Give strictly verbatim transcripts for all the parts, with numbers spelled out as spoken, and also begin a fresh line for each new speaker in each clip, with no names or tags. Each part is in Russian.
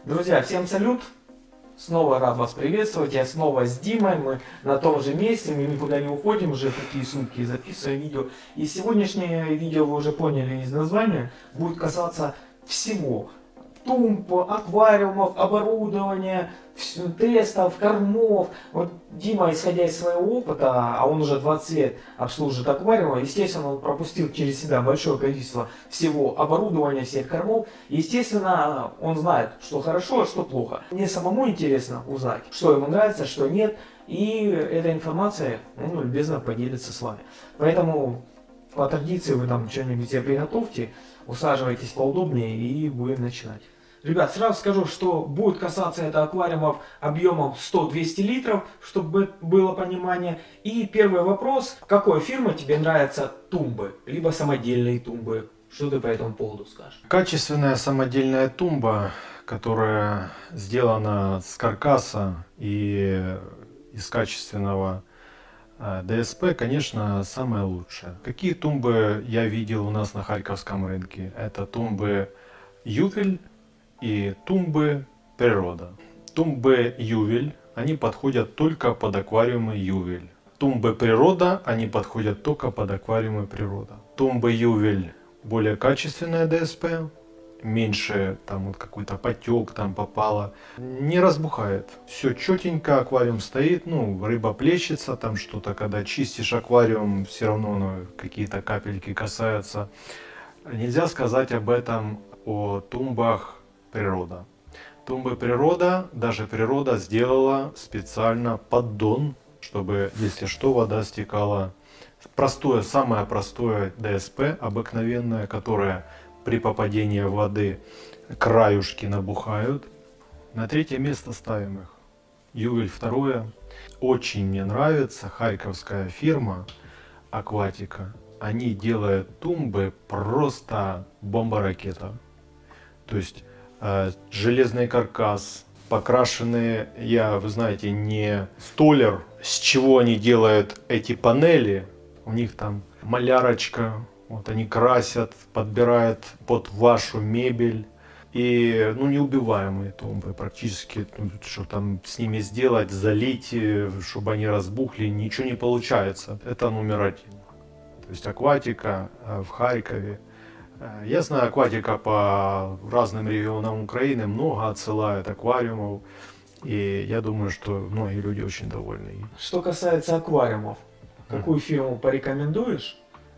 Друзья, всем салют! Снова рад вас приветствовать. Я снова с Димой. Мы на том же месте, мы никуда не уходим, уже такие сутки записываем видео. И сегодняшнее видео, вы уже поняли из названия, будет касаться всего. Тумб, аквариумов, оборудования, тестов, кормов. Вот Дима, исходя из своего опыта, а он уже двадцать лет обслуживает аквариумы, естественно, он пропустил через себя большое количество всего оборудования, всех кормов. Естественно, он знает, что хорошо, а что плохо. Мне самому интересно узнать, что ему нравится, что нет. И эта информация, ну, любезно поделится с вами. Поэтому, по традиции, вы там что-нибудь себе приготовьте, усаживайтесь поудобнее и будем начинать. Ребят, сразу скажу, что будет касаться это аквариумов объемом сто-двести литров, чтобы было понимание. И первый вопрос: какой фирмы тебе нравятся тумбы, либо самодельные тумбы? Что ты по этому поводу скажешь?
Качественная самодельная тумба, которая сделана с каркаса и из качественного ДСП, конечно, самая лучшая. Какие тумбы я видел у нас на Харьковском рынке? Это тумбы Ювель и тумбы Природа. Тумбы Ювель, они подходят только под аквариумы Ювель. Тумбы Природа, они подходят только под аквариумы Природа. Тумбы Ювель более качественная ДСП, меньше там вот какой-то потек там попало, не разбухает. Все четенько, аквариум стоит, ну, рыба плещется, там что-то, когда чистишь аквариум, все равно ну, какие-то капельки касаются. Нельзя сказать об этом о тумбах Природа. Тумбы Природа, даже Природа сделала специально поддон, чтобы, если что, вода стекала. Простое, самое простое ДСП, обыкновенное, которое при попадении воды краюшки набухают. На третье место ставим их. Ювель второе. Очень мне нравится харьковская фирма Акватика. Они делают тумбы просто бомба-ракета. То есть э, железный каркас, покрашенные, я, вы знаете, не столер, с чего они делают эти панели. У них там малярочка, вот они красят, подбирают под вашу мебель. И, ну, неубиваемые тумбы практически, ну, что там с ними сделать, залить, чтобы они разбухли, ничего не получается. Это номер один. То есть Акватика в Харькове. Я знаю, Акватика по разным регионам Украины много отсылает аквариумов. И я думаю, что многие люди очень довольны.
Что касается аквариумов, какую фирму порекомендуешь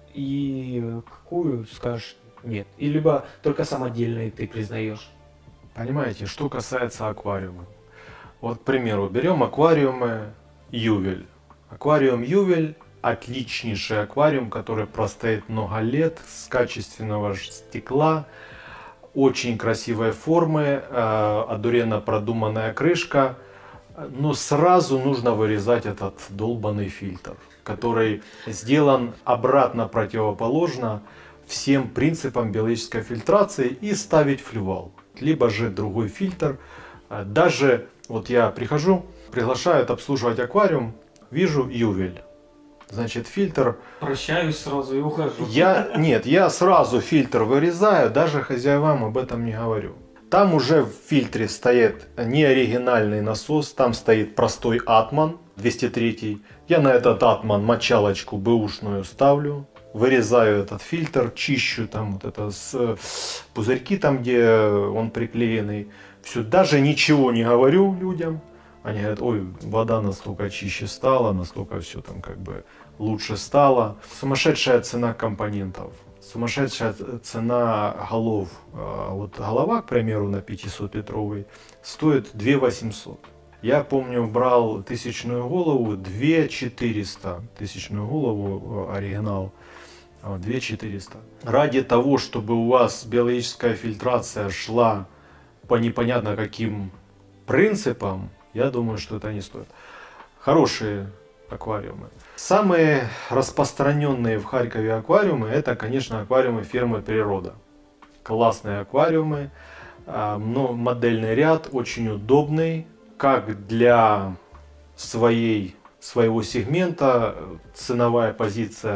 и какую скажешь нет? И либо только самодельные ты признаешь?
Понимаете, что касается аквариума. Вот, к примеру, берем аквариумы Ювель. Аквариум Ювель отличнейший аквариум, который простоит много лет, с качественного стекла, очень красивой формы, э, одуренно продуманная крышка. Но сразу нужно вырезать этот долбанный фильтр, который сделан обратно противоположно всем принципам биологической фильтрации, и ставить флювал. Либо же другой фильтр. Даже вот я прихожу, приглашают обслуживать аквариум, вижу Ювель. Значит, фильтр...
Прощаюсь сразу и ухожу.
Я, нет, я сразу фильтр вырезаю, даже хозяевам об этом не говорю. Там уже в фильтре стоит не оригинальный насос, там стоит простой атман двести три. Я на этот атман мочалочку бэушную ставлю, вырезаю этот фильтр, чищу там вот это с пузырьки, там где он приклеенный. Все, даже ничего не говорю людям. Они говорят: ой, вода настолько чище стала, настолько все там как бы лучше стало. Сумасшедшая цена компонентов, сумасшедшая цена голов. Вот голова, к примеру, на пятисотлитровый стоит две тысячи восемьсот. Я помню, брал тысячную голову две тысячи четыреста. Тысячную голову оригинал две тысячи четыреста. Ради того, чтобы у вас биологическая фильтрация шла по непонятно каким принципам, я думаю, что это не стоит. Хорошие аквариумы. Самые распространенные в Харькове аквариумы — это, конечно, аквариумы фирмы Природа. Классные аквариумы, но модельный ряд очень удобный, как для своей, своего сегмента. Ценовая позиция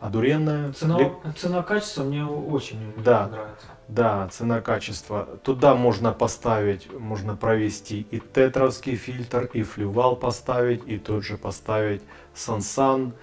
одуренная.
Цена,
Ли-
цена-качество мне очень
Да.
нравится.
Да, цена-качество. Туда можно поставить, можно провести и тетровский фильтр, и флювал поставить, и тот же поставить Сансан.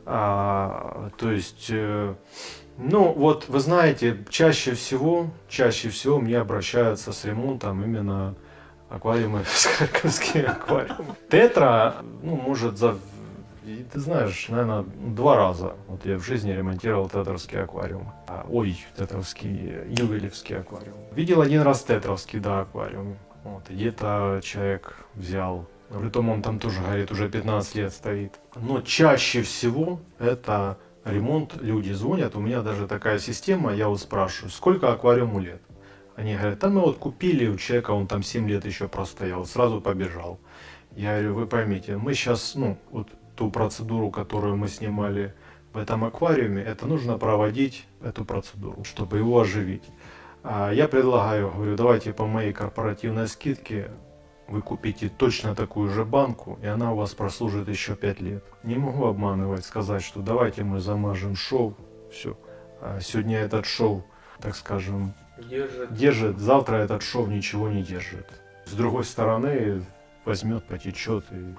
А, то есть, э, ну вот вы знаете, чаще всего, чаще всего мне обращаются с ремонтом именно аквариумы, харьковские аквариумы. Тетра, ну, может за, и ты знаешь, наверное, два раза. Вот я в жизни ремонтировал тетровский аквариум. А, ой, тетровский, ювелевский аквариум. Видел один раз тетровский, да, аквариум. Вот, и где-то человек взял. Притом он там тоже, говорит, уже пятнадцать лет стоит. Но чаще всего это ремонт. Люди звонят, у меня даже такая система, я вот спрашиваю, сколько аквариуму лет? Они говорят, да мы вот купили у человека, он там семь лет еще простоял, сразу побежал. Я говорю, вы поймите, мы сейчас, ну, вот ту процедуру, которую мы снимали в этом аквариуме, это нужно проводить, эту процедуру, чтобы его оживить. А я предлагаю, говорю, давайте по моей корпоративной скидке вы купите точно такую же банку, и она у вас прослужит еще пять лет. Не могу обманывать, сказать, что давайте мы замажем шов, все. А сегодня этот шов, так скажем,
Держит.
держит, завтра этот шов ничего не держит. С другой стороны, возьмет, потечет, и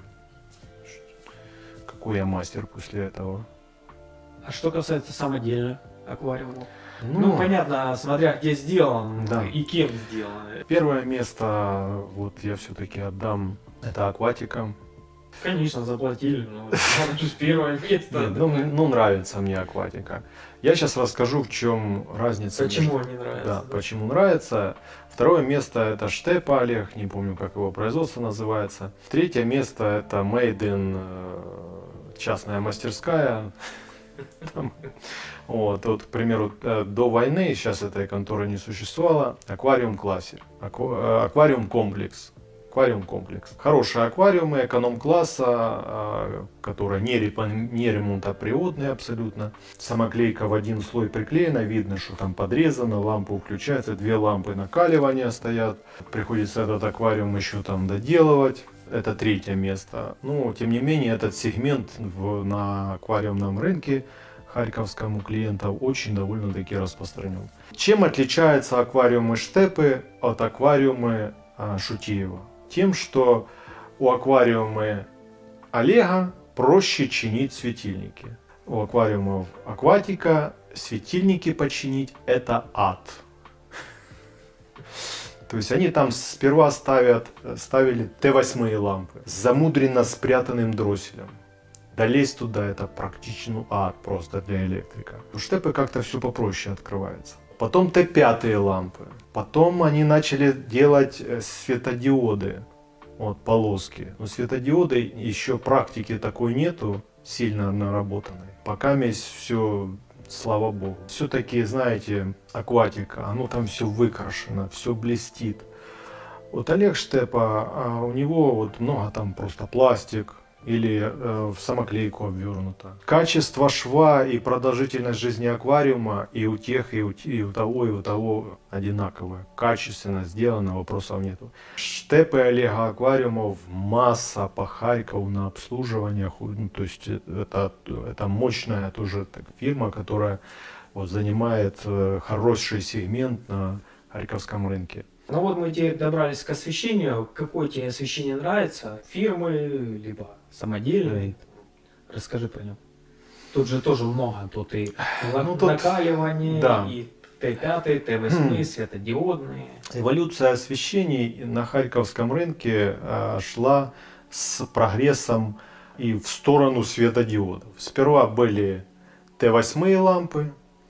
какой я мастер после этого.
А что касается самодельных аквариумов?
Ну,
Ну, понятно, смотря где сделан,
Да.
и кем сделан.
первое место, вот я все-таки отдам, это акватика.
Конечно, заплатили, но это же первое место.
Нет, ну, ну, нравится мне акватика. Я сейчас расскажу, в чем разница.
Почему
между-
не нравится?
Да, почему нравится. Второе место это Штепа Олег, не помню, как его производство называется. Третье место это Made in э, частная мастерская. Там, вот, вот, к примеру, э, до войны, сейчас этой конторы не существовало, аквариум классе, аку- э, аквариум комплекс. Аквариум комплекс. Хорошие аквариумы эконом-класса, а, которые не, репо- не ремонтоприводные абсолютно. Самоклейка в один слой приклеена, видно, что там подрезано, лампа включается, две лампы накаливания стоят. Приходится этот аквариум еще там доделывать. Это третье место. Но, тем не менее, этот сегмент в, на аквариумном рынке харьковскому клиентов очень довольно-таки распространен. Чем отличаются аквариумы Штепы от аквариумы а, Шутеева? Тем, что у аквариума Олега проще чинить светильники. У аквариумов Акватика светильники починить это ад. То есть они там сперва ставят, ставили Т восемь лампы с замудренно спрятанным дросселем. Долезть туда это практически ад просто для электрика. У Штепы как-то все попроще открывается. Потом Т пять лампы. Потом они начали делать светодиоды, вот, полоски. Но светодиоды еще практики такой нету, сильно наработанной. Пока есть все, слава богу. Все-таки, знаете, акватика, оно там все выкрашено, все блестит. Вот Олег Штепа, а у него вот много там просто пластик, или э, в самоклейку обвернуто. Качество шва и продолжительность жизни аквариума и у тех, и у, и у того, и у того одинаковое. Качественно сделано, вопросов нету. Штепы Олега аквариумов масса по Харькову на обслуживание. Ну, то есть это, это мощная тоже так, фирма, которая вот, занимает э, хороший сегмент на харьковском рынке.
Ну вот мы теперь добрались к освещению. Какое тебе освещение нравится? Фирмы, либо самодельные? Расскажи про него. Тут же тоже много. Тут и
Ну, тут-
накаливание,
да.
и Т пять, Т восемь, светодиодные.
Эволюция освещений на харьковском рынке а, шла с прогрессом и в сторону светодиодов. Сперва были Т восемь лампы,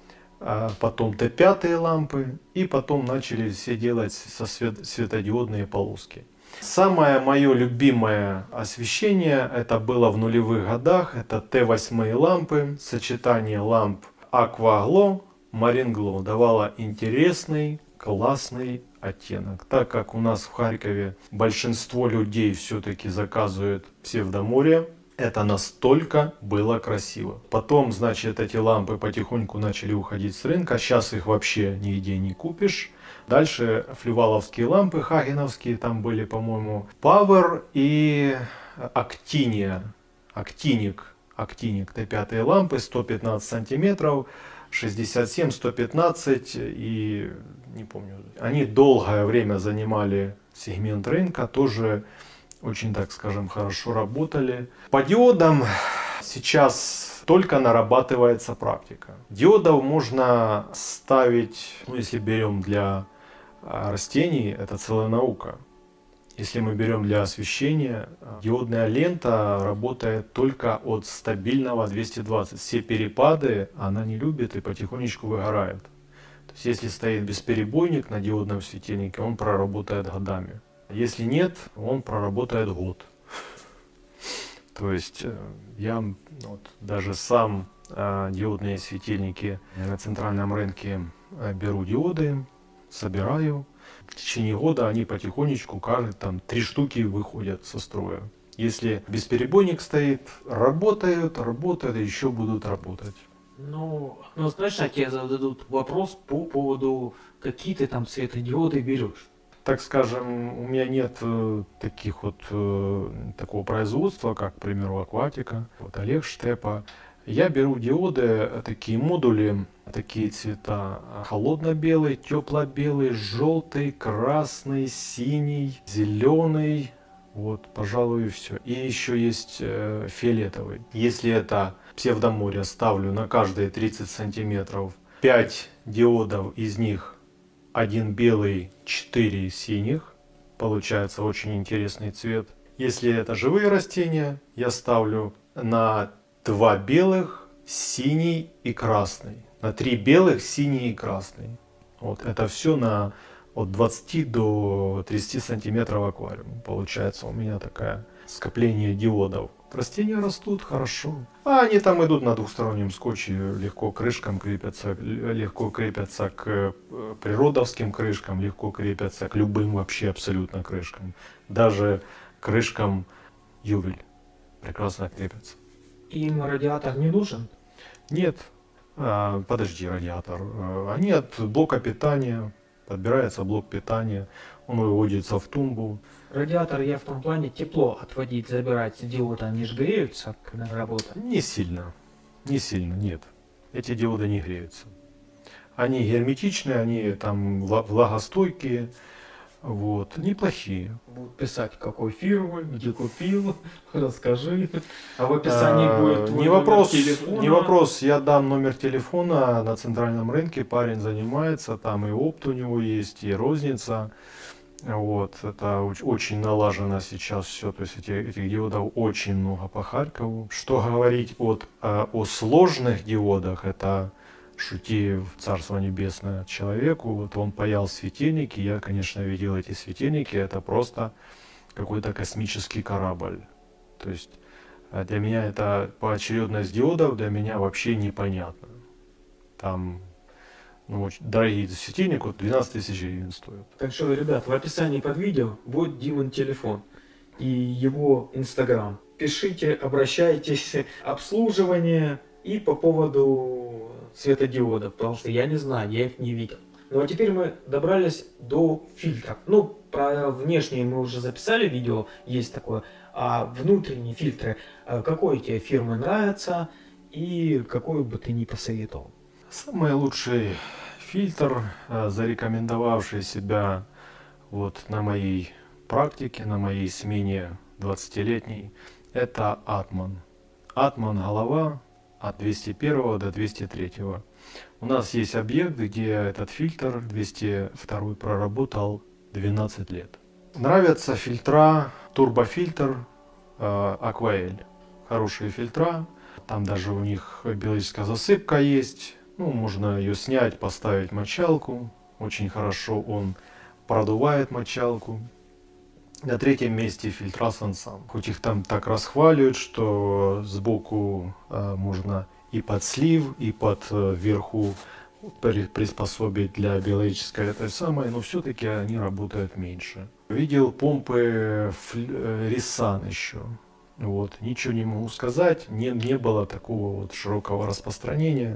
а потом Т пять лампы, и потом начали все делать со свет, светодиодные полоски. Самое мое любимое освещение это было в нулевых годах, это Т восемь лампы, сочетание ламп Aquaglow, Marine Glow давало интересный, классный оттенок. Так как у нас в Харькове большинство людей все-таки заказывают псевдоморье, это настолько было красиво. Потом, значит, эти лампы потихоньку начали уходить с рынка. Сейчас их вообще нигде не купишь. Дальше флюваловские лампы, хагеновские, там были, по-моему, Power и Actinia. Actinic. Актиник Т пять лампы сто пятнадцать сантиметров, шестьдесят семь, сто пятнадцать и не помню. Они долгое время занимали сегмент рынка, тоже очень, так скажем, хорошо работали. По диодам сейчас только нарабатывается практика. Диодов можно ставить, ну, если берем для растений, это целая наука. Если мы берем для освещения, диодная лента работает только от стабильного двести двадцать. Все перепады она не любит и потихонечку выгорает. То есть если стоит бесперебойник на диодном светильнике, он проработает годами. Если нет, он проработает год. То есть я вот, даже сам э, диодные светильники на центральном рынке э, беру диоды, собираю. В течение года они потихонечку, каждый там три штуки выходят со строя. Если бесперебойник стоит, работают, работают и еще будут работать.
Ну, ну знаешь, а тебе зададут вопрос по поводу, какие ты там светодиоды берешь.
Так скажем, у меня нет э, таких вот э, такого производства, как, к примеру, Акватика, вот Олег Штепа. Я беру диоды, такие модули, такие цвета: холодно-белый, тепло-белый, желтый, красный, синий, зеленый. Вот, пожалуй, и все. И еще есть э, фиолетовый. Если это псевдоморье, ставлю на каждые тридцать сантиметров пять диодов, из них один белый, четыре синих. Получается очень интересный цвет. Если это живые растения, я ставлю на два белых, синий и красный. На три белых, синий и красный. Вот это все на от двадцати до тридцати сантиметров аквариум. Получается у меня такое скопление диодов. Растения растут хорошо. А они там идут на двухстороннем скотче, легко к крышкам крепятся, легко крепятся к природовским крышкам, легко крепятся к любым вообще абсолютно крышкам. Даже крышкам Ювель прекрасно крепятся.
Им радиатор не нужен?
Нет. А, подожди, радиатор. Они от блока питания. Подбирается блок питания. Он выводится в тумбу.
Радиатор, я в том плане, тепло отводить, забирать диоды, они же греются, когда работают?
Не сильно. Не сильно, нет. Эти диоды не греются. Они герметичные, они там влагостойкие. Вот, неплохие.
Будут писать, какой фирмы, где купил, расскажи. А в описании а, будет твой
не вопрос,
телефона.
Не вопрос, я дам номер телефона на центральном рынке, парень занимается, там и опт у него есть, и розница. Вот, это очень налажено сейчас все, то есть эти, этих диодов очень много по Харькову. Что говорить от, о сложных диодах, это шути в Царство Небесное человеку. Вот он паял светильники, я, конечно, видел эти светильники, это просто какой-то космический корабль. То есть для меня это поочередность диодов, для меня вообще непонятно. Там ну, очень дорогие светильники, вот двенадцать тысяч гривен стоят.
Так что, ребят, в описании под видео будет Димон телефон и его инстаграм. Пишите, обращайтесь, обслуживание и по поводу светодиодов, потому что я не знаю, я их не видел. Ну а теперь мы добрались до фильтров. Ну, про внешние мы уже записали видео, есть такое. А внутренние фильтры, какой тебе фирмы нравится и какой бы ты ни посоветовал?
Самый лучший фильтр, зарекомендовавший себя вот на моей практике, на моей смене двадцатилетней, это Атман. Атман голова от двести первого до двести третьего. У нас есть объект, где этот фильтр двести второй проработал двенадцать лет. Нравятся фильтра, турбофильтр, э, Акваэль. Хорошие фильтра, там даже у них биологическая засыпка есть. Ну, можно ее снять, поставить мочалку. Очень хорошо он продувает мочалку. На третьем месте фильтра Сансан. Хоть их там так расхваливают, что сбоку э, можно и под слив, и под э, вверху при, приспособить для биологической этой самой, но все-таки они работают меньше. Видел помпы Рисан еще. Вот. Ничего не могу сказать, не, не было такого вот широкого распространения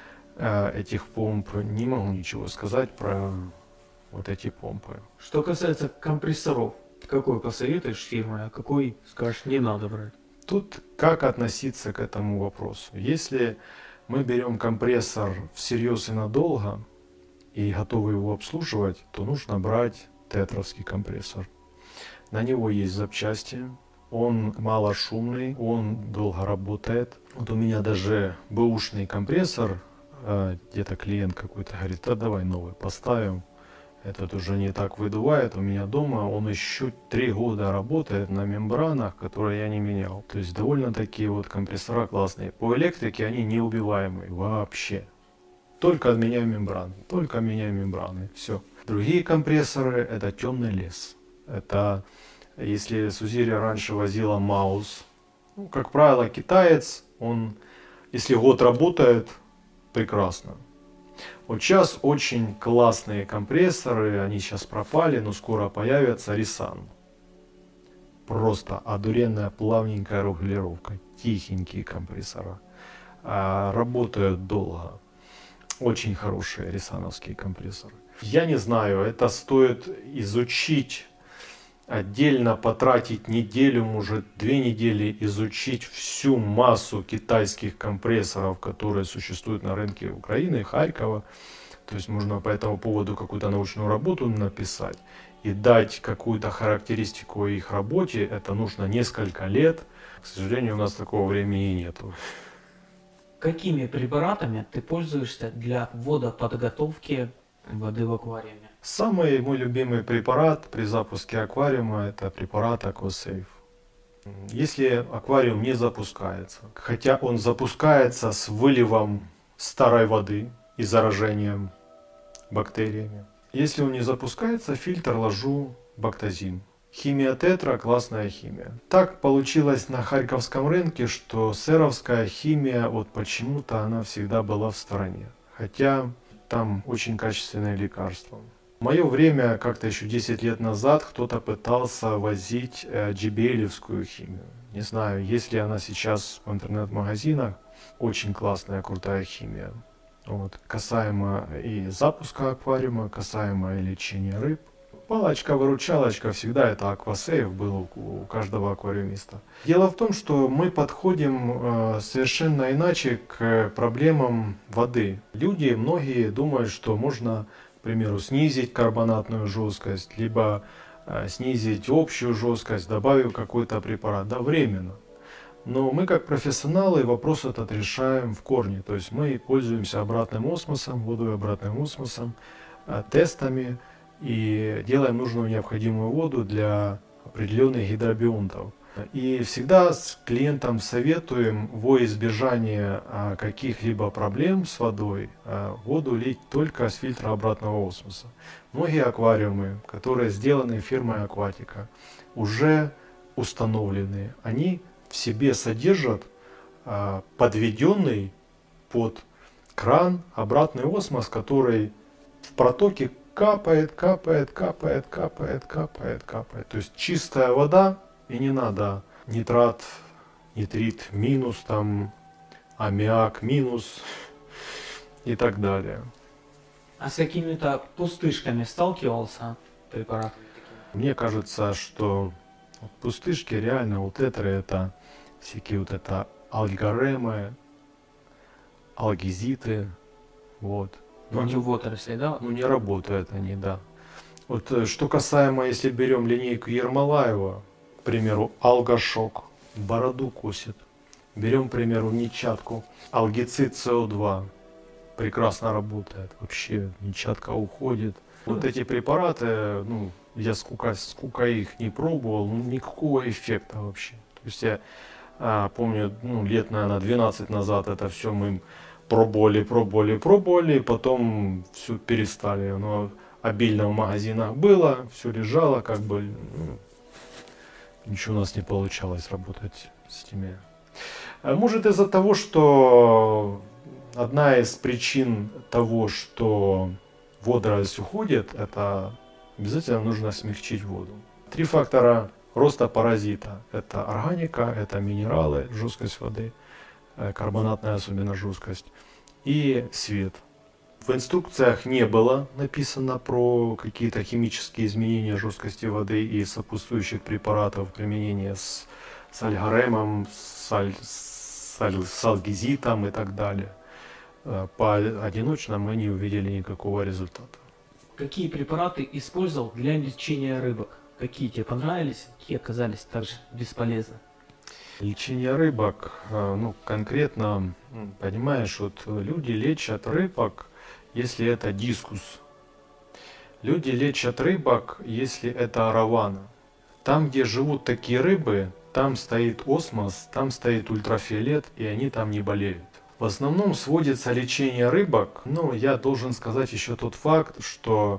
э, этих помп. Не могу ничего сказать про вот эти помпы.
Что касается компрессоров, какой посоветуешь фирмы, а какой скажешь не надо брать?
Тут как относиться к этому вопросу? Если мы берем компрессор всерьез и надолго и готовы его обслуживать, то нужно брать тетровский компрессор. На него есть запчасти, он малошумный, он долго работает. Вот у меня даже бэушный компрессор, где-то клиент какой-то говорит, да давай новый поставим. Этот уже не так выдувает. У меня дома он еще три года работает на мембранах, которые я не менял. То есть довольно такие вот компрессора классные. По электрике они неубиваемые вообще. Только меняю мембраны, только меняю мембраны, все. Другие компрессоры — это темный лес. Это если Сузирия раньше возила Маус, ну, как правило, китаец, он, если год работает, прекрасно. Вот сейчас очень классные компрессоры, они сейчас пропали, но скоро появятся, Рисан. Просто одуренная плавненькая регулировка, тихенькие компрессора. А, работают долго. Очень хорошие рисановские компрессоры. Я не знаю, это стоит изучить, отдельно потратить неделю, может две недели, изучить всю массу китайских компрессоров, которые существуют на рынке Украины, Харькова. То есть можно по этому поводу какую-то научную работу написать и дать какую-то характеристику их работе. Это нужно несколько лет. К сожалению, у нас такого времени и нету.
Какими препаратами ты пользуешься для водоподготовки воды в аквариуме?
Самый мой любимый препарат при запуске аквариума — это препарат Aquasafe. Если аквариум не запускается, хотя он запускается с выливом старой воды и заражением бактериями. Если он не запускается, в фильтр ложу бактазин. Химия Тетра — классная химия. Так получилось на харьковском рынке, что сэровская химия, вот почему-то она всегда была в стороне. Хотя там очень качественные лекарства. В мое время, как-то еще десять лет назад, кто-то пытался возить джи би эл-евскую химию. Не знаю, есть ли она сейчас в интернет-магазинах. Очень классная, крутая химия. Вот. Касаемо и запуска аквариума, касаемо и лечения рыб. Палочка-выручалочка всегда это Aquasafe был у каждого аквариумиста. Дело в том, что мы подходим э, совершенно иначе к проблемам воды. Люди, многие думают, что можно, к примеру, снизить карбонатную жесткость, либо э, снизить общую жесткость, добавив какой-то препарат. Да, временно. Но мы, как профессионалы, вопрос этот решаем в корне. То есть мы пользуемся обратным осмосом, водой обратным осмосом, э, тестами. И делаем нужную необходимую воду для определенных гидробионтов. И всегда с клиентам советуем во избежание каких-либо проблем с водой воду лить только с фильтра обратного осмоса. Многие аквариумы, которые сделаны фирмой Акватика, уже установлены. Они в себе содержат подведенный под кран обратный осмос, который в протоке капает, капает, капает, капает, капает, капает. То есть чистая вода, и не надо нитрат, нитрит минус, там аммиак минус и так далее.
А с какими-то пустышками сталкивался препарат?
Мне кажется, что пустышки реально вот это, это всякие вот это алгаремы, алгезиты, вот.
Против водорослей, да?
Ну, не работают они, да. Вот что касаемо, если берем линейку Ермолаева, к примеру, алгошок, бороду косит. Берем, к примеру, нечатку, алгицид С О два, прекрасно работает, вообще нечатка уходит. Вот эти препараты, ну, я сколько, сколько их не пробовал, ну, никакого эффекта вообще. То есть я а, помню, ну, лет, наверное, двенадцать назад это все мы пробовали, пробовали, пробовали, потом все перестали. Оно обильно в магазинах было, все лежало, как бы, ну, ничего у нас не получалось работать с этими. Может, из-за того, что одна из причин того, что водоросль уходит, это обязательно нужно смягчить воду. Три фактора роста паразита. Это органика, это минералы, жесткость воды, карбонатная особенно жесткость, и свет. В инструкциях не было написано про какие-то химические изменения жесткости воды и сопутствующих препаратов применения с с альгаремом, с, аль, с, аль, с алгезитом и так далее. Поодиночно мы не увидели никакого результата.
Какие препараты использовал для лечения рыбок? Какие тебе понравились, какие оказались также бесполезны?
Лечение рыбок, ну конкретно, понимаешь, вот люди лечат рыбок, если это дискус. Люди лечат рыбок, если это аравана. Там, где живут такие рыбы, там стоит осмос, там стоит ультрафиолет, и они там не болеют. В основном сводится лечение рыбок, но я должен сказать еще тот факт, что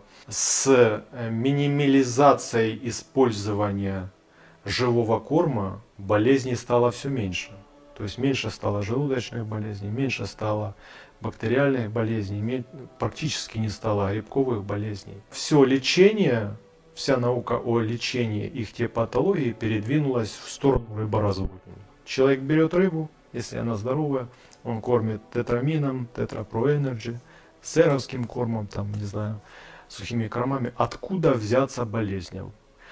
с минимализацией использования живого корма болезней стало все меньше. То есть меньше стало желудочных болезней, меньше стало бактериальных болезней, практически не стало грибковых болезней. Все лечение, вся наука о лечении ихтиопатологии передвинулась в сторону рыборазводства. Человек берет рыбу, если она здоровая, он кормит тетрамином, тетрапро энерджи, серовским кормом, там, не знаю, сухими кормами. Откуда взяться болезням?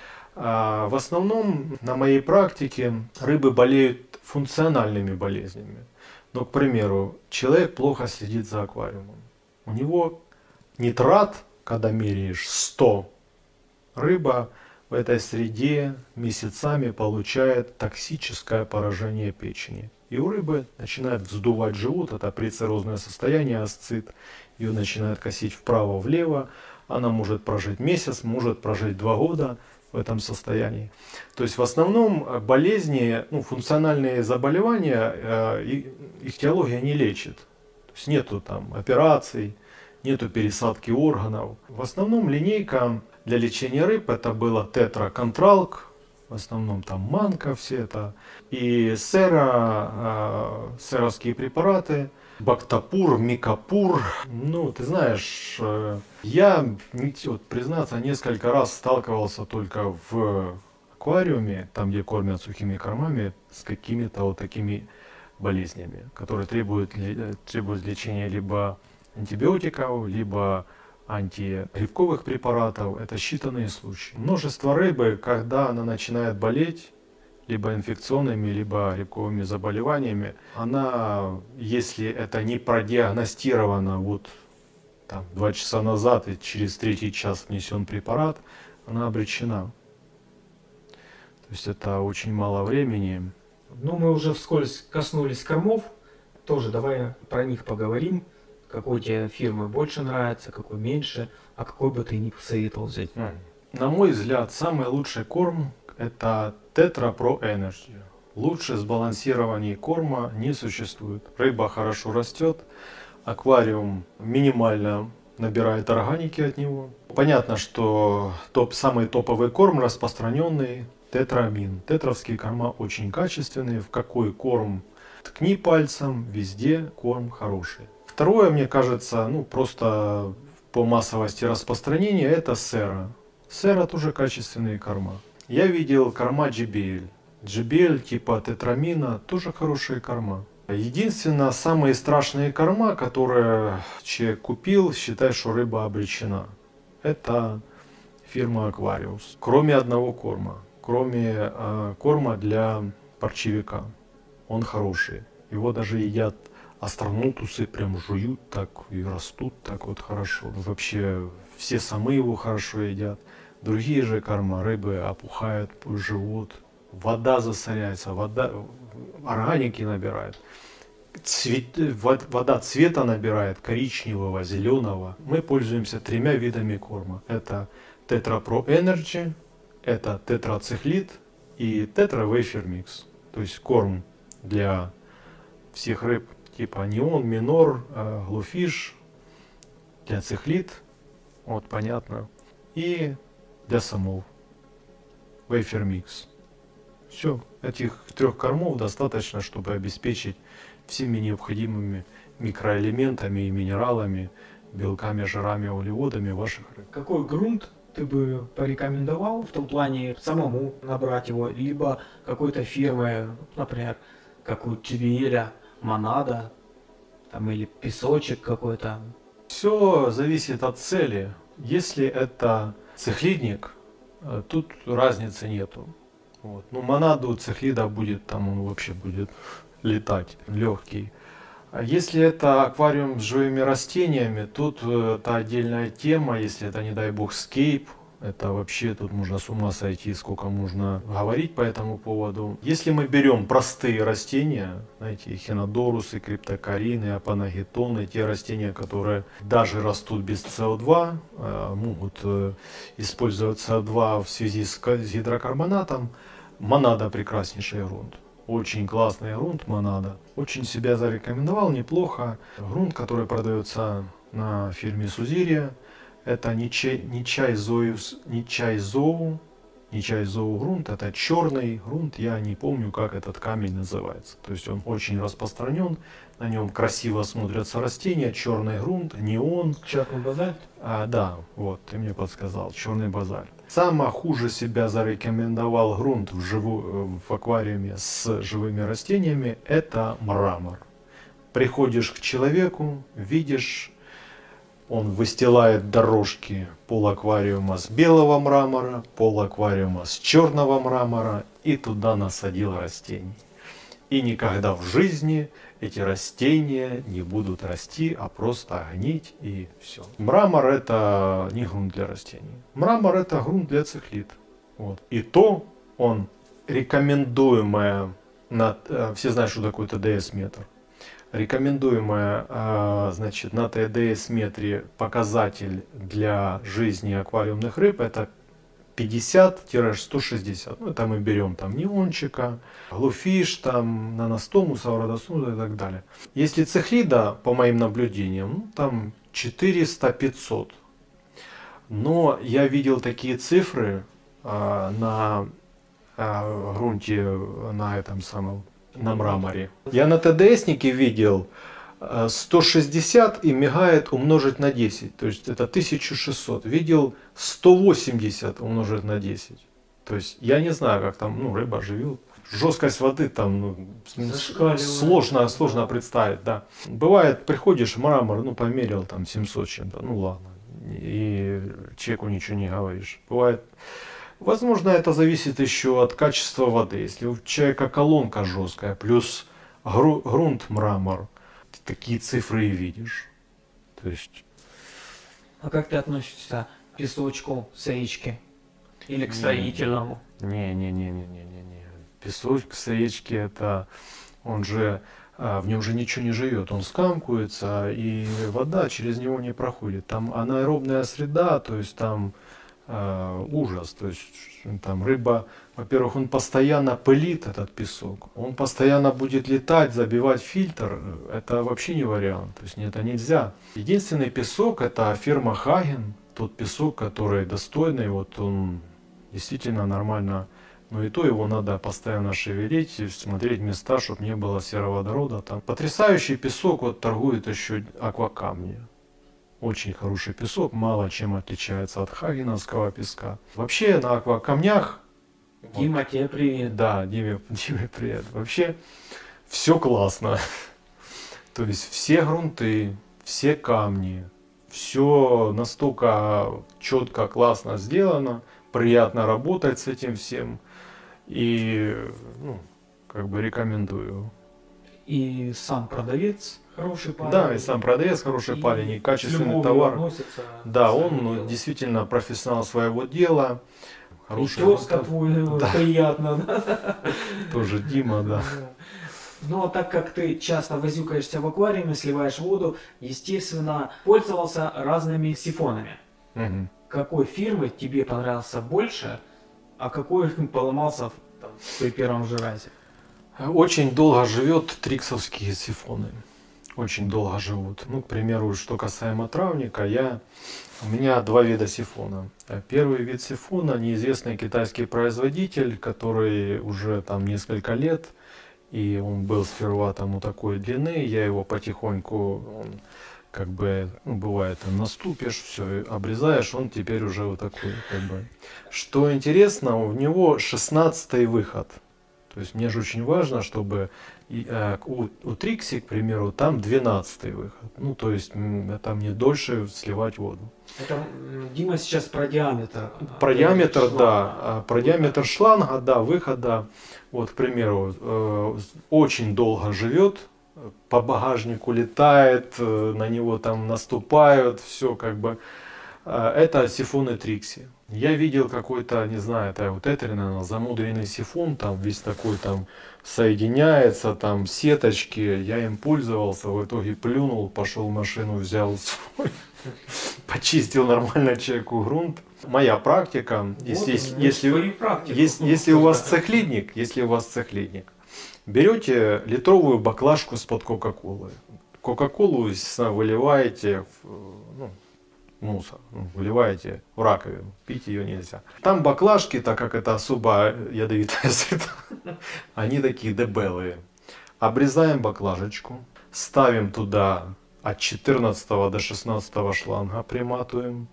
А в основном на моей практике рыбы болеют функциональными болезнями. Но, к примеру, человек плохо следит за аквариумом. У него нитрат, когда меряешь сто, рыба в этой среде месяцами получает токсическое поражение печени. И у рыбы начинает вздувать живот, это прециррозное состояние, асцит. Ее начинает косить вправо-влево. Она может прожить месяц, может прожить два года в этом состоянии. То есть в основном болезни, ну, функциональные заболевания э, ихтиология не лечит. То есть нету там операций, нету пересадки органов. В основном линейка для лечения рыб это было тетраконтралк, в основном там манка, все это, и сера, э, серовские препараты, бактапур, микапур. Ну, ты знаешь, э, я, вот, признаться, несколько раз сталкивался только в аквариуме, там где кормят сухими кормами, с какими-то вот такими болезнями, которые требуют, требуют лечения либо антибиотиков, либо антигрибковых препаратов. Это считанные случаи. Множество рыбы, когда она начинает болеть, либо инфекционными, либо грибковыми заболеваниями, она, если это не продиагностировано вот там, два часа назад и через третий час внесен препарат, она обречена. То есть это очень мало времени.
Ну, мы уже вскользь коснулись кормов, тоже давай про них поговорим. Какой тебе фирмы больше нравится, какой меньше, а какой бы ты не посоветовал взять?
На мой взгляд, самый лучший корм это тетрапро энерджи. Лучше сбалансирования корма не существует. Рыба хорошо растет, аквариум минимально набирает органики от него. Понятно, что топ, самый топовый корм распространенный тетрамин. Тетровские корма очень качественные. В какой корм ткни пальцем, везде корм хороший. Второе, мне кажется, ну просто по массовости распространения, это сера. Сера тоже качественные корма. Я видел корма джи би эл. джи би эл типа тетрамина тоже хорошие корма. Единственное, самые страшные корма, которые человек купил, считай, что рыба обречена. Это фирма Aquarius. Кроме одного корма. Кроме э, корма для парчевика. Он хороший. Его даже едят астронутусы, прям жуют так и растут так вот хорошо. Вообще все самы его хорошо едят. Другие же корма, рыбы опухают, живут. Вода засоряется, вода, органики набирает. Цвет, вода цвета набирает, коричневого, зеленого. Мы пользуемся тремя видами корма. Это тетрапро энерджи, это тетрацихлит и тетравейфер микс. То есть корм для всех рыб типа неон, минор, глуфиш, для цихлит, вот понятно, и для самов, вейфер микс. Все, этих трех кормов достаточно, чтобы обеспечить всеми необходимыми микроэлементами и минералами, белками, жирами, углеводами ваших рыб.
Какой грунт ты бы порекомендовал в том плане самому набрать его, либо какой-то фирмы, например, как у джи би эл, Монада, там, или песочек какой-то?
Все зависит от цели. Если это цихлидник, тут разницы нету. Вот. Ну, монаду цихлида будет, там он вообще будет летать, легкий. А если это аквариум с живыми растениями, тут э, это отдельная тема. Если это, не дай бог, скейп, это вообще тут можно с ума сойти, сколько можно говорить по этому поводу. Если мы берем простые растения, знаете, хинодорусы, криптокарины, апанагетоны, те растения, которые даже растут без си о два, э, могут э, использовать си о два в связи с, с гидрокарбонатом, монада прекраснейший грунт. Очень классный грунт монада. Очень себя зарекомендовал, неплохо. Грунт, который продается на фирме Сузирия. Это не чай, не чай зоу, не чай зоу, не чай зоу грунт, это черный грунт, я не помню, как этот камень называется. То есть он очень распространен, на нем красиво смотрятся растения, черный грунт, неон.
Черный базальт?
А, да, вот, ты мне подсказал, черный базальт. Самое хуже себя зарекомендовал грунт в, живу, в аквариуме с живыми растениями, это мрамор. Приходишь к человеку, видишь, он выстилает дорожки пол аквариума с белого мрамора, пол аквариума с черного мрамора и туда насадил растений. И никогда в жизни эти растения не будут расти, а просто гнить и все. Мрамор это не грунт для растений. Мрамор это грунт для цихлид. Вот. И то он рекомендуемое, на, все знают, что такое тэ дэ эс-метр. Рекомендуемая, значит, на тэ дэ эс-метре показатель для жизни аквариумных рыб это пятьдесят — сто шестьдесят. Ну, это мы берем там неончика, глуфиш, там наностомус, аурадосмуса и так далее. Если цихлида, по моим наблюдениям, ну, там четыреста — пятьсот. Но я видел такие цифры а, на а, грунте, на этом самом, на мраморе. Я на тэ дэ эснике видел сто шестьдесят и мигает умножить на десять, то есть это тысяча шестьсот. Видел сто восемьдесят умножить на десять. То есть я не знаю, как там, ну, рыба живет. Жесткость воды там, ну, сложно, сложно представить, да. Бывает, приходишь, мрамор, ну, померил там семьсот чем-то, ну ладно, и человеку ничего не говоришь. Бывает, возможно, это зависит еще от качества воды. Если у человека колонка жесткая, плюс гру грунт мрамор, ты такие цифры и видишь. То есть...
А как ты относишься к песочку с речки? Или к строительному?
Не-не-не-не-не-не. Песочек с речки, это он же, в нем же ничего не живет. Он скамкуется, и вода через него не проходит. Там анаэробная среда, то есть там э, ужас. То есть там рыба, во-первых, он постоянно пылит, этот песок. Он постоянно будет летать, забивать фильтр. Это вообще не вариант. То есть это нельзя. Единственный песок — это фирма Хаген. Тот песок, который достойный, вот он действительно нормально. Но и то его надо постоянно шевелить, смотреть места, чтобы не было сероводорода. Там потрясающий песок, вот торгует еще Аквакамни. Очень хороший песок, мало чем отличается от хагеновского песка. Вообще на аквакамнях...
Дима,
вот,
тебе привет.
Да, Диме, Диме привет. Вообще все классно. То есть все грунты, все камни, все настолько четко, классно сделано, приятно работать с этим всем. И, ну, как бы рекомендую.
И сам продавец хороший парень.
Да, и сам продавец хороший
и
парень, и качественный товар.
Относится,
да, он ну, действительно профессионал своего дела.
И тезка твой,
да.
Приятно, да?
Тоже Дима, да.
Ну, а так как ты часто возюкаешься в аквариуме, сливаешь воду, естественно, пользовался разными сифонами.
Угу.
Какой фирмы тебе понравился больше, а какой поломался там, при первом же разе?
Очень долго живет триксовские сифоны. Очень долго живут. Ну, к примеру, что касаемо травника, я... у меня два вида сифона. Первый вид сифона — неизвестный китайский производитель, который уже там несколько лет, и он был сперва там у такой длины, я его потихоньку, он, как бы, ну, бывает, наступишь, все, обрезаешь, он теперь уже вот такой, как бы. Что интересно, у него шестнадцатый выход. То есть мне же очень важно, чтобы и, э, у, у Трикси, к примеру, там двенадцатый выход. Ну, то есть м, там не дольше сливать воду.
Это м, Дима сейчас про диаметр.
Про
э,
диаметр,
шланга.
да. а Про диаметр шланга, да, выхода. Вот, к примеру, э, очень долго живет, по багажнику летает, э, на него там наступают, все как бы. Э, Это сифоны Трикси. Я видел какой-то, не знаю, это вот это, наверное, замудренный сифон, там весь такой там соединяется, там сеточки. Я им пользовался, в итоге плюнул, пошел в машину, взял свой, почистил нормально человеку грунт. Моя практика,
Вот,
если,
ну,
если,
свою практику.
если, если у вас цехлидник, если у вас цехлидник, берете литровую баклажку из-под Кока-Колы. Кока-Колу, естественно, выливаете в, ну, мусор, ну, выливаете в раковину, пить ее нельзя. Там баклажки, так как это особо ядовитая среда, они такие дебелые. Обрезаем баклажечку, ставим туда от четырнадцатого до шестнадцатого шланга, приматываем,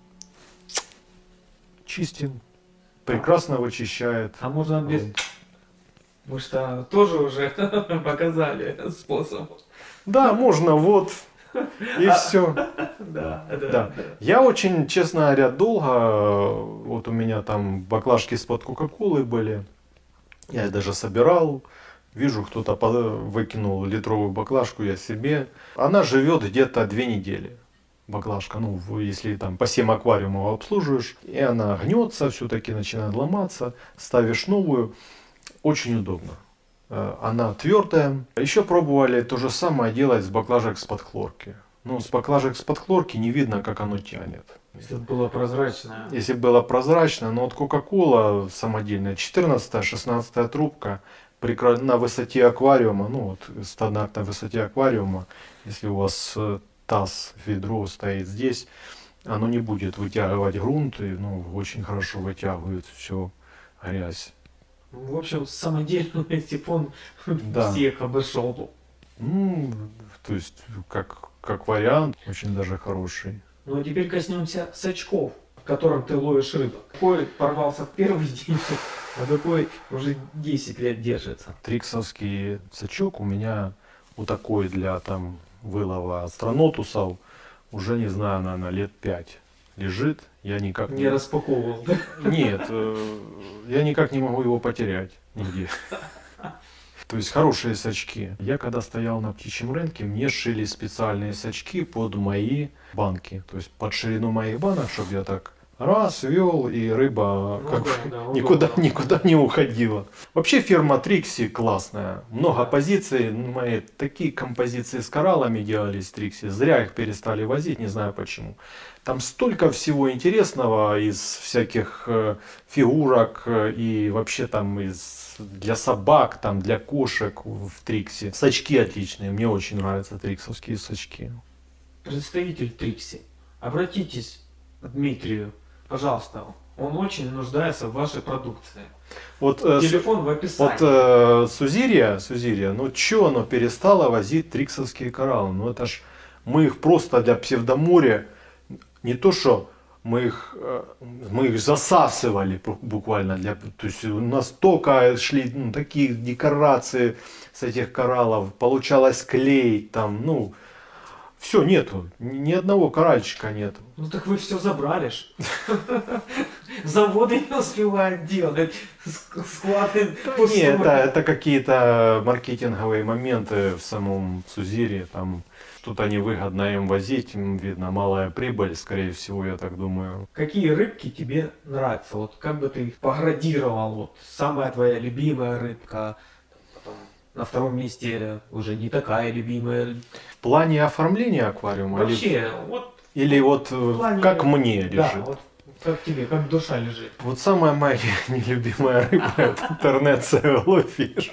чистим, прекрасно вычищает.
А можно без... Мы что тоже уже показали способ.
Да, можно вот, и все.
Да, да,
Да.
да.
Я очень, честно говоря, долго, вот у меня там баклажки из-под Кока-Колы были, я их даже собирал, вижу, кто-то выкинул литровую баклажку, я себе. Она живет где-то две недели, баклажка, ну, если там по семь аквариумов обслуживаешь, и она гнется, все-таки начинает ломаться, ставишь новую, очень удобно. Она твердая. Еще пробовали то же самое делать с баклажек с-под хлорки. Ну, с баклажек с-под хлорки не видно, как оно тянет.
Если было прозрачное.
Если было прозрачно, но вот Кока-Кола самодельная, четырнадцатая-шестнадцатая трубка, прекра- на высоте аквариума, ну вот стандартной высоте аквариума, если у вас э, таз, ведро стоит здесь, оно не будет вытягивать грунт, и ну, очень хорошо вытягивает всю грязь.
В общем, самодельный сифон
Да.
всех обошел.
Ну, то есть, как, как вариант, очень даже хороший.
Ну а теперь коснемся сачков, в котором ты ловишь рыбу. Какой порвался в первый день, а какой уже десять лет держится.
Триксовский сачок у меня вот такой для там вылова астронотусов уже, не знаю, наверное, лет пять лежит. Я никак
Не распаковывал, да?
Нет, э, я никак не могу его потерять нигде. То есть хорошие сачки. Я когда стоял на птичьем рынке, мне шили специальные сачки под мои банки. То есть под ширину моих банок, чтобы я так раз вел, и рыба
Ну
как
да,
бы
да,
никуда,
удобно.
никуда не уходила. Вообще фирма Трикси классная. Много позиций. Мои такие композиции с кораллами делались Трикси. Зря их перестали возить, не знаю почему. Там столько всего интересного из всяких э, фигурок э, и вообще там из для собак, там для кошек в Трикси. Сачки отличные, мне очень нравятся триксовские сачки.
Представитель Трикси, обратитесь к Дмитрию, пожалуйста. Он очень нуждается в вашей продукции.
Вот, э,
Телефон в описании.
вот э, Сузирия, Сузирия, ну чё оно перестало возить триксовские кораллы? Ну это ж мы их просто для псевдоморья, не то что мы их, э, мы их засасывали буквально, для, то есть настолько шли ну, такие декорации с этих кораллов, получалось клеить там, ну все нету, ни одного коральчика нету.
Ну так вы все забрали ж. Заводы не успевают делать, склады пустые.
Нет, это, это какие-то маркетинговые моменты в самом Сузире, там что-то невыгодно им возить, им видно малая прибыль, скорее всего, я так думаю.
Какие рыбки тебе нравятся? Вот как бы ты их поградировал? Вот самая твоя любимая рыбка, потом на втором месте уже не такая любимая.
В плане оформления аквариума или,
Вообще, вот,
или вот э,
плане-
как мне лежит?
да, вот как тебе, как душа лежит.
Вот самая моя нелюбимая рыба это Тернеция глофиш.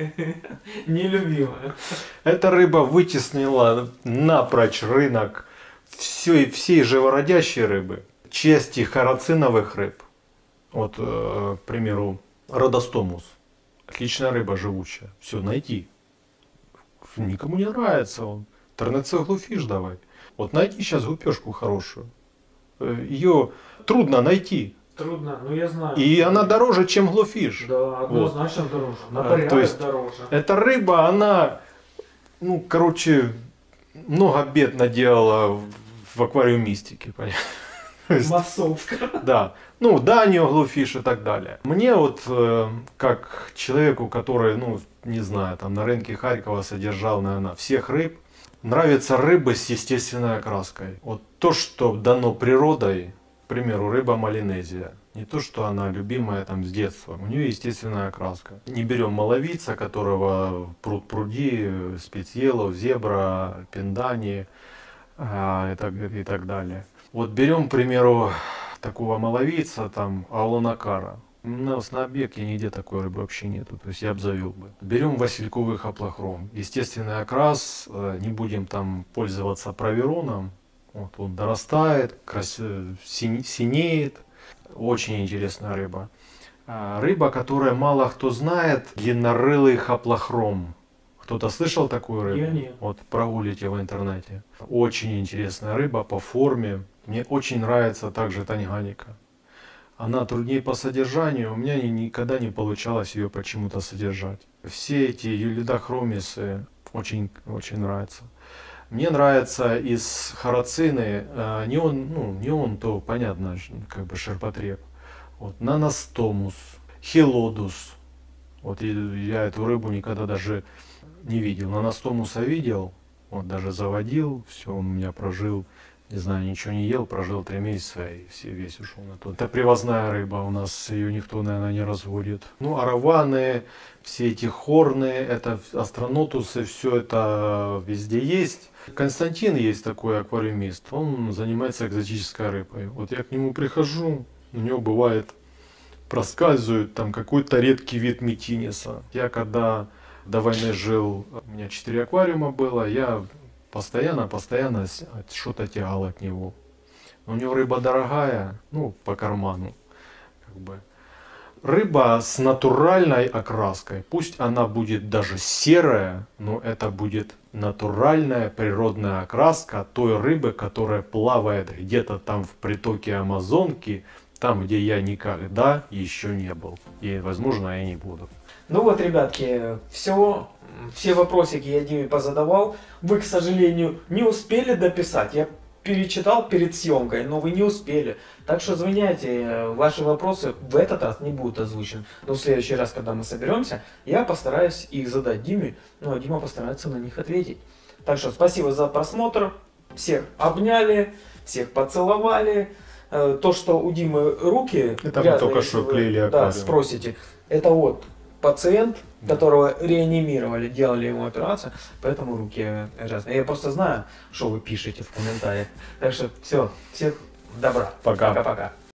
Нелюбимая.
Эта рыба вытеснила напрочь рынок всей, всей живородящей рыбы, части харациновых рыб. Вот, э, к примеру, Родостомус. Отличная рыба живучая. Все, найти. Никому не нравится он. Тернеция глофиш давай. Вот найди сейчас гупешку хорошую. Ее трудно найти.
Трудно, ну я знаю.
И она дороже, чем глофиш.
Да, однозначно вот. Дороже. На
А,
порядок
то есть
дороже.
эта рыба, она, ну, короче, много бед наделала в, в аквариумистике, понятно.
Массовка.
Да, ну, Данио, глофиш и так далее. Мне вот, э, как человеку, который, ну, не знаю, там на рынке Харькова содержал, наверное, всех рыб, нравятся рыбы с естественной окраской. Вот то, что дано природой, к примеру, рыба малинезия. Не то, что она любимая там с детства. У нее естественная окраска. Не берем маловица, которого пруд-пруди, спецьелов, зебра, пиндани а, и, так, и так далее. Вот берем, к примеру, такого маловица, там, аулонакара. У нас на объекте нигде такой рыбы вообще нету, то есть я обзавел бы. Берем васильковый хаплохром. Естественный окрас, не будем там пользоваться провероном. Вот он дорастает, крас... синеет. Очень интересная рыба. Рыба, которая мало кто знает, длиннорылый хаплохром. Кто-то слышал такую рыбу?
Я нет.
Вот прогулите в интернете. Очень интересная рыба по форме. Мне очень нравится также танганика. Она труднее по содержанию, у меня никогда не получалось ее почему-то содержать. Все эти юлидохромисы очень, очень нравятся. Мне нравится из харацины, э, не он, ну, не он, то понятно, как бы ширпотреб. Вот, наностомус, хилодус. Вот я эту рыбу никогда даже не видел. Наностомуса видел, вот даже заводил, все, он у меня прожил, не знаю, ничего не ел, прожил три месяца и все, весь ушел на то. Это привозная рыба, у нас ее никто, наверное, не разводит. Ну, араваны, все эти хорны, это астронотусы, все это везде есть. Константин есть такой аквариумист, он занимается экзотической рыбой. Вот я к нему прихожу, у него бывает проскальзывает там какой-то редкий вид метиниса. Я когда до войны жил, у меня четыре аквариума было, я постоянно, постоянно что-то тягал от него. У него рыба дорогая, ну, по карману, как бы. Рыба с натуральной окраской, пусть она будет даже серая, но это будет натуральная природная окраска той рыбы, которая плавает где-то там в притоке Амазонки, там, где я никогда еще не был. И, возможно, я не буду.
Ну вот, ребятки, все, все вопросики я Диме позадавал. Вы, к сожалению, не успели дописать. Я перечитал перед съемкой, но вы не успели. Так что извиняйте, ваши вопросы в этот раз не будут озвучены. Но в следующий раз, когда мы соберемся, я постараюсь их задать Диме, ну а Дима постарается на них ответить. Так что спасибо за просмотр. Всех обняли, всех поцеловали. То, что у Димы руки
это
грязные,
мы только что клеили аквариум.
Да, спросите. Это вот пациент, которого реанимировали, делали ему операцию, поэтому руки грязные. Я просто знаю, что вы пишете в комментариях. Так что все, всех добра.
Пока.
Пока-пока.